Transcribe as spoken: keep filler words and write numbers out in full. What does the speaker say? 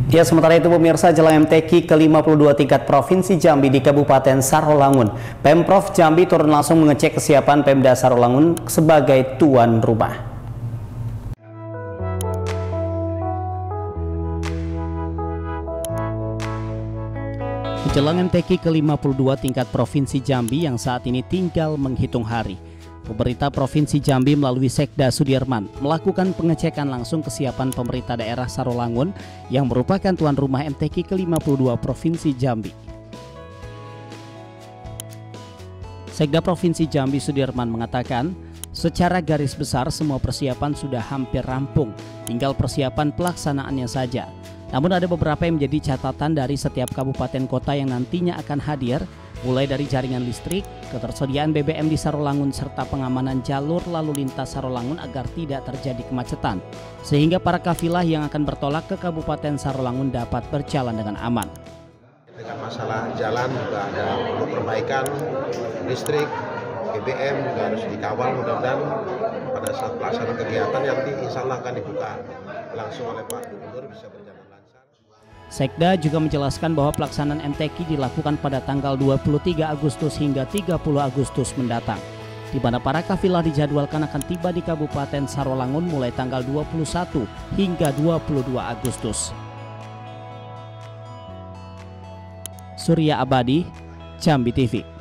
Ya, sementara itu pemirsa, jelang M T Q ke lima puluh dua tingkat Provinsi Jambi di Kabupaten Sarolangun, Pemprov Jambi turun langsung mengecek kesiapan Pemda Sarolangun sebagai tuan rumah. Jelang M T Q ke lima puluh dua tingkat Provinsi Jambi yang saat ini tinggal menghitung hari, pemerintah Provinsi Jambi melalui Sekda Sudirman melakukan pengecekan langsung kesiapan pemerintah daerah Sarolangun yang merupakan tuan rumah M T Q ke lima puluh dua Provinsi Jambi. Sekda Provinsi Jambi Sudirman mengatakan, secara garis besar semua persiapan sudah hampir rampung, tinggal persiapan pelaksanaannya saja. Namun ada beberapa yang menjadi catatan dari setiap kabupaten kota yang nantinya akan hadir, mulai dari jaringan listrik, ketersediaan B B M di Sarolangun, serta pengamanan jalur lalu lintas Sarolangun agar tidak terjadi kemacetan, sehingga para kafilah yang akan bertolak ke Kabupaten Sarolangun dapat berjalan dengan aman. Dengan masalah jalan juga ada perbaikan, listrik, B B M juga harus dikawal, mudah-mudahan pada saat pelaksanaan kegiatan nanti insya Allah akan dibuka langsung oleh Pak Gubernur bisa berjalan lancar. Sekda juga menjelaskan bahwa pelaksanaan M T Q dilakukan pada tanggal dua puluh tiga Agustus hingga tiga puluh Agustus mendatang, di mana para kafilah dijadwalkan akan tiba di Kabupaten Sarolangun mulai tanggal dua puluh satu hingga dua puluh dua Agustus. Surya Abadi, Jambi T V.